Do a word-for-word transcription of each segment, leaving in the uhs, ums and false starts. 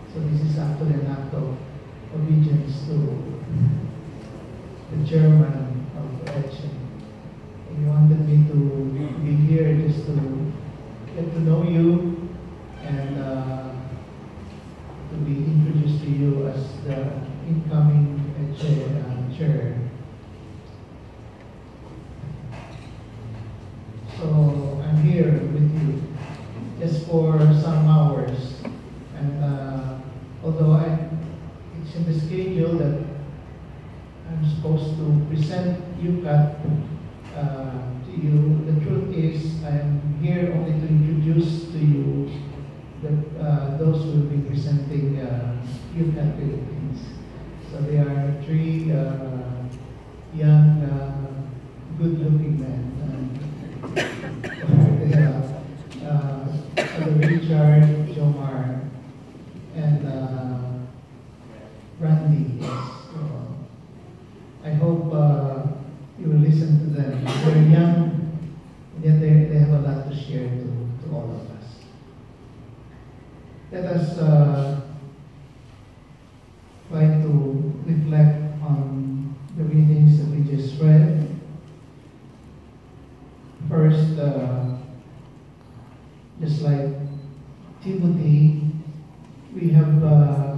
So this is actually an act of obedience to the chairman of EDSA. He wanted me to be here just to get to know you and uh, to be introduced to you as the incoming EDSA uh, chair. So I'm here with you just for some hours, and uh, although I, it's in the schedule that I'm supposed to present U C A T uh, to you, the truth is I'm here only to introduce to you the, uh, those who will be presenting uh, U C A T Philippines. So they are three uh, young, uh, good-looking men. They have uh, Richard, Jomar, and uh, Randy. Yes. So I hope uh, you will listen to them. They're young, yet they, they have a lot to share to, to all of us. Let us uh, try to reflect on the readings that we just read. First, uh, just like Timothy, we have uh,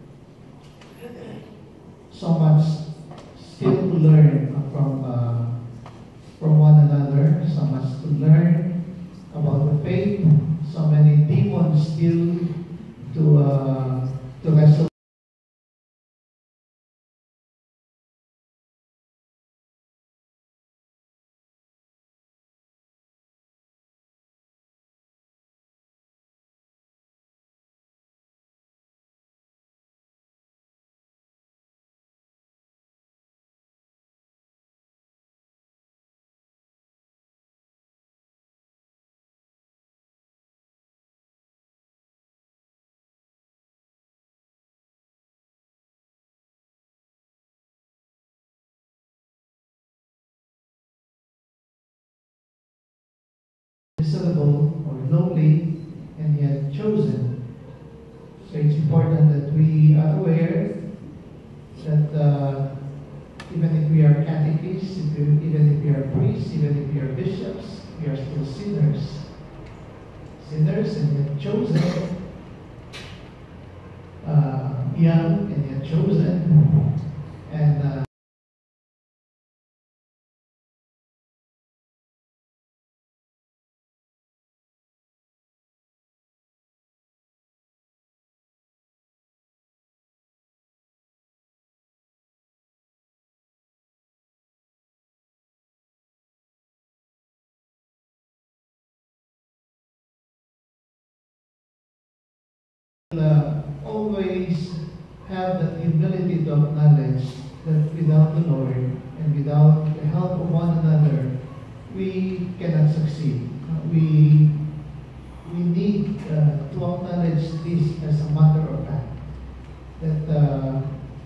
so much still to learn from uh, from one another, so much to learn about the faith, so many demons still to uh, to wrestle. Miserable or lonely, and yet chosen. So it's important that we are aware that uh, even if we are catechists, if we, even if we are priests, even if we are bishops, we are still sinners. Sinners and yet chosen. Uh, young and yet chosen. And uh, Uh, always have that humility to acknowledge that without the Lord and without the help of one another, we cannot succeed. Uh, we we need uh, to acknowledge this as a matter of fact, that uh,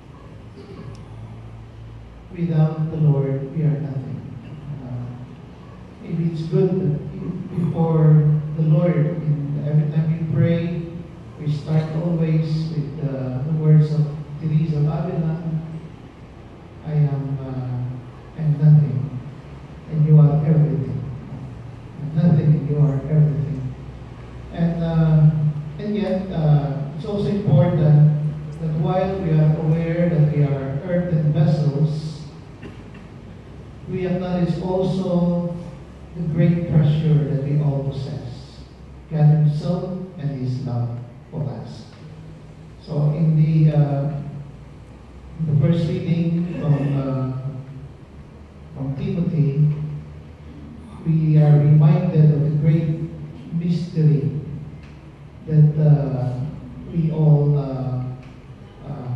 without the Lord, we are nothing. Uh, maybe it's good that before the Lord, in, every time we pray, we start always with uh, the words of Teresa of Avila. I am uh, I'm nothing, and you are everything. I'm nothing, and you are everything. And uh, and yet, uh, it's also important that while we are aware that we are earthen vessels, we acknowledge also the great treasure that we all possess, God Himself and His love for us. So in the uh, the first reading from uh, from Timothy, we are reminded of the great mystery that uh, we all uh, uh,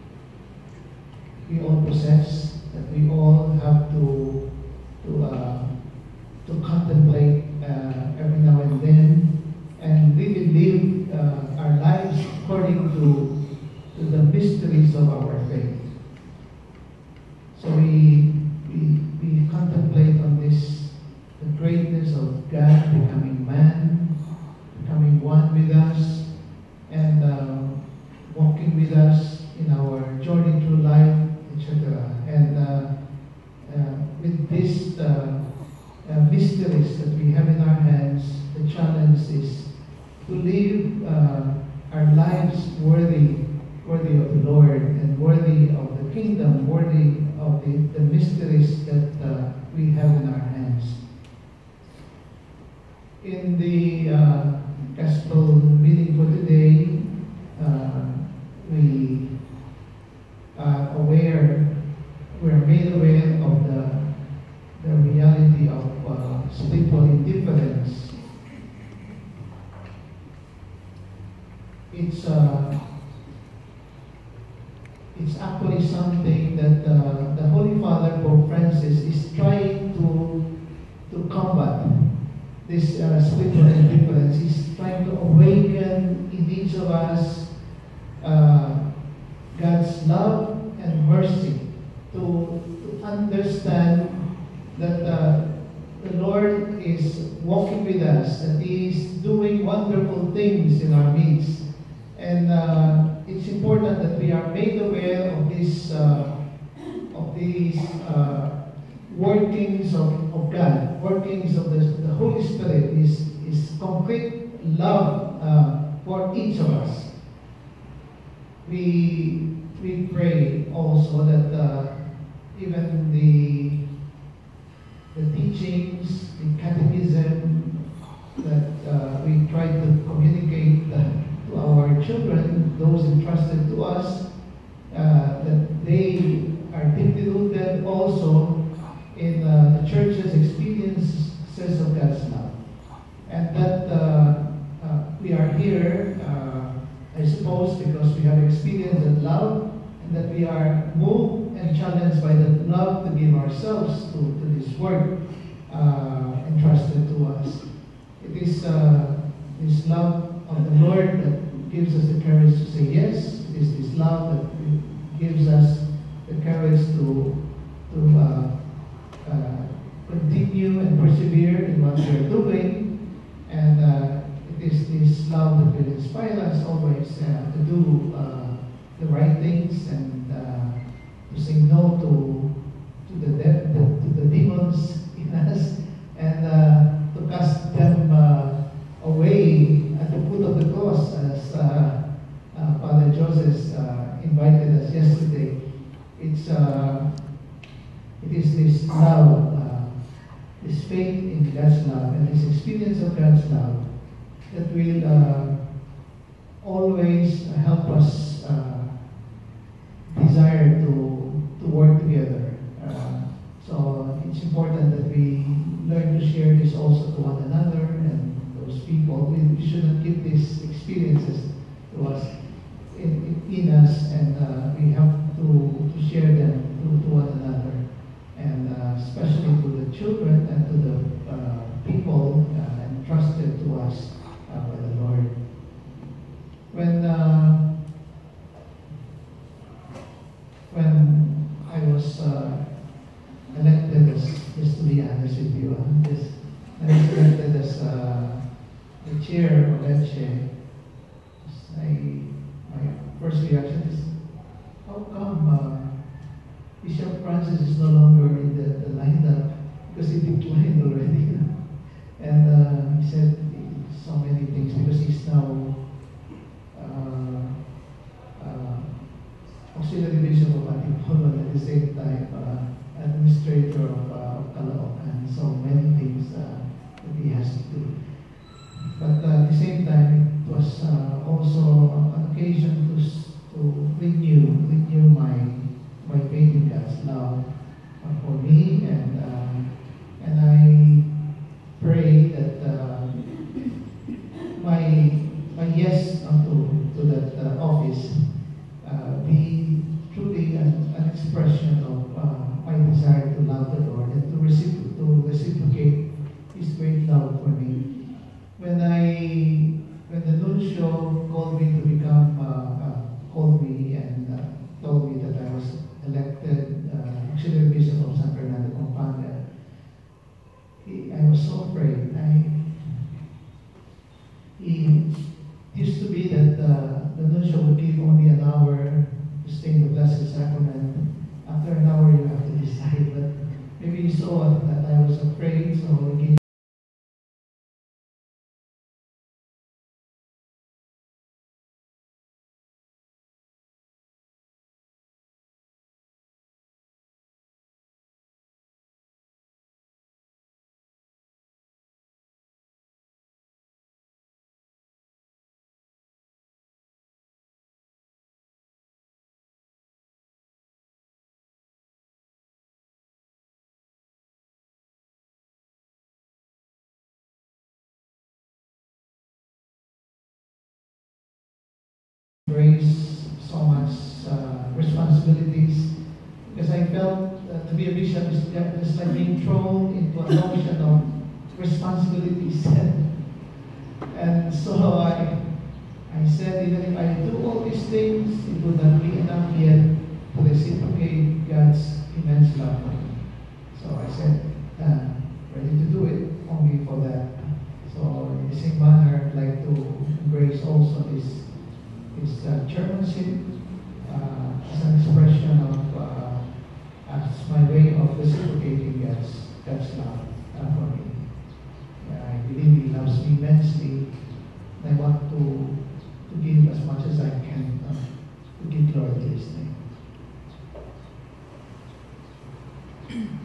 we all possess, that we all have to to uh, to contemplate uh, every now and then, and really live uh, our lives according to, to the mysteries of our faith. So we, we, we contemplate on this, the greatness of God becoming man, becoming one with us, and uh, mysteries that we have in our hands, the challenge is to live uh, our lives worthy, worthy of the Lord and worthy of the kingdom, worthy of the, the mysteries that uh, we have in our hands. In the uh, gospel reading for today, uh, we are aware, we are made aware of the, the reality of uh, spiritual indifference. It's uh, it's actually something that uh, the Holy Father Pope Francis is trying to to combat. This uh, spiritual indifference. He's trying to awaken in each of us uh, God's love and mercy to, to understand that uh, the Lord is walking with us, that He is doing wonderful things in our midst. And uh, it's important that we are made aware of this, uh, of these uh, workings of, of God, workings of the, the Holy Spirit, is, is complete love uh, for each of us. We, we pray also that uh, even the, the teachings, the catechism that uh, we try to communicate uh, to our children, those entrusted to us, uh, that they are deeply rooted also in uh, the church's experiences of God's love. And that uh, uh, we are here, uh, I suppose, because we have experienced that love, and that we are moved and challenged by that love to give ourselves to, to this work uh, entrusted to us. It is uh, this love of the Lord that gives us the courage to say yes. It is this love that gives us the courage to, to uh, Uh, continue and persevere in what we are doing, and uh, it is this love that will inspire us always uh, to do uh, the right things and uh, to say no to to the, de- the to the demons in us, and uh, to cast them uh, away at the foot of the cross, as uh, uh, Father Joseph uh, invited us yesterday. It's uh, It is this love, uh, this faith in God's love, and this experience of God's love that will uh, always help us uh, desire to, to work together. Uh, so it's important that we learn to share this also to one another and those people. We, we shouldn't keep these experiences to us in, in us, and uh, we have to, to share them to, to one another. And uh, especially to the children and to the uh, people uh, entrusted to us uh, by the Lord. When uh, when I was uh, elected as, just to be honest with you, uh, this, I was elected as uh, the chair of Leche, I, my first reaction is, how come uh, Bishop Francis is no longer in the, the lineup, because he declined already. And uh, he said so many things, because he's now uh, uh, auxiliary bishop of Antipolo, and at the same time uh, administrator of, uh, of Caloocan. So many things uh, that he has to do. But uh, at the same time, it was uh, also an occasion to, to renew, renew my my faith in God's love uh, for me, and uh, and I pray that uh, my my yes unto to that uh, office uh, be truly an, an expression of uh, my desire to love the Lord and to, recipro- to reciprocate His great love for me. When I when the nuncio called me to become uh, uh, called me and uh, told me that I was elected uh, auxiliary bishop of San Fernando, Pampanga, he, I was so afraid. I, he used to be that uh, the nuncio would give only an hour to stay in the Blessed Sacrament. After an hour, you have to decide. But maybe he saw that I was afraid, so he embrace so much uh, responsibilities because I felt that to be a bishop is ju- just like being thrown into an ocean of responsibilities. And so I, I said, even if I do all these things, it would not be enough yet to reciprocate God's immense love for me. So I said, uh, ready to do it only for that. So in the same manner, I'd like to embrace also this, this uh, chairmanship uh, as an expression of, uh, as my way of reciprocating God's, God's love uh, for me. Uh, I believe He loves me immensely. I want to, to give as much as I can uh, to give glory to His name.